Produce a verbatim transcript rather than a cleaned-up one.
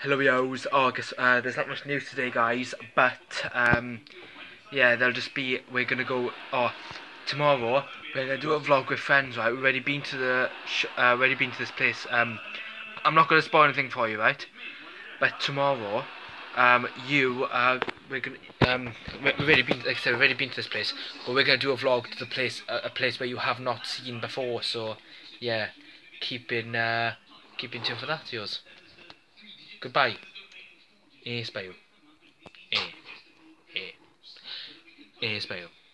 Hello yo's, oh, I guess uh, there's not much news today guys, but um, yeah, there'll just be, we're gonna go, oh, tomorrow, we're gonna do a vlog with friends, right? We've already been to the, sh uh, already been to this place, um, I'm not gonna spoil anything for you, right? But tomorrow, um, you, uh, we're gonna, um, we've already been, like I said, we've already been to this place, but we're gonna do a vlog to the place, uh, a place where you have not seen before, so, yeah, keep in, uh, keep in tune for that, yours. Goodbye. E espelho. E. E. E espelho.